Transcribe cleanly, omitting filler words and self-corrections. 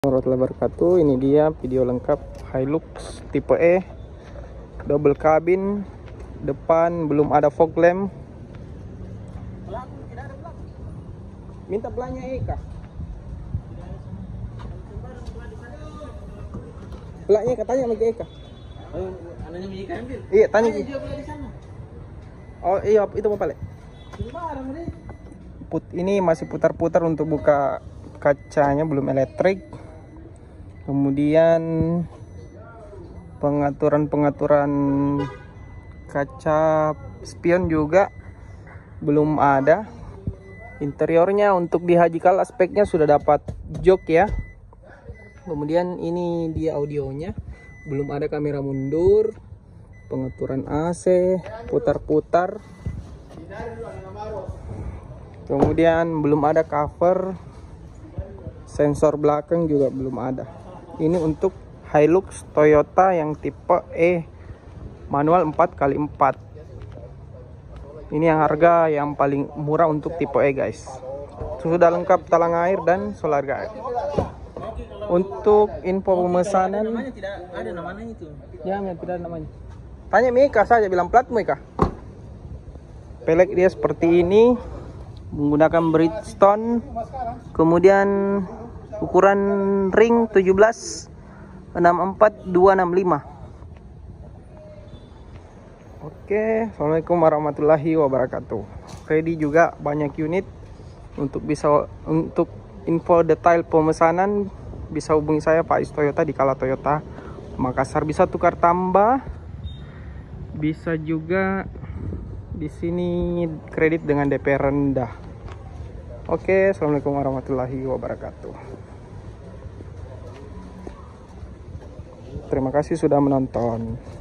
Warahmatullahi wabarakatuh. Ini dia video lengkap Hilux tipe E, double cabin, depan belum ada fog lamp. Minta belanya Eka. Belanya katanya sama Eka. Anaknya Eka ambil. Iya, tanya. Dia beli di sana. Oh iya, itu mau balik. Ini masih putar-putar untuk buka kacanya, belum elektrik. Kemudian pengaturan kaca spion juga belum ada. Interiornya untuk di Hajikal aspeknya sudah dapat jok ya. Kemudian ini dia audionya, belum ada kamera mundur, pengaturan AC, putar-putar. Kemudian belum ada cover, sensor belakang juga belum ada. Ini untuk Hilux Toyota yang tipe E manual 4x4. Ini yang harga yang paling murah untuk tipe E guys. Sudah lengkap talang air dan solar guard. Untuk info pemesanan Namanya tidak ada namanya itu. jangan, tidak ada namanya. Tanya Mika saja, bilang plat Mika. Pelek dia seperti ini, menggunakan Bridgestone. Kemudian ukuran ring 17 64 265. Oke, assalamualaikum warahmatullahi wabarakatuh. Ready juga banyak unit. Untuk info detail pemesanan bisa hubungi saya Pak Is Toyota di Kala Toyota Makassar. Bisa tukar tambah, bisa juga di sini kredit dengan DP rendah. Oke, assalamualaikum warahmatullahi wabarakatuh. Terima kasih sudah menonton.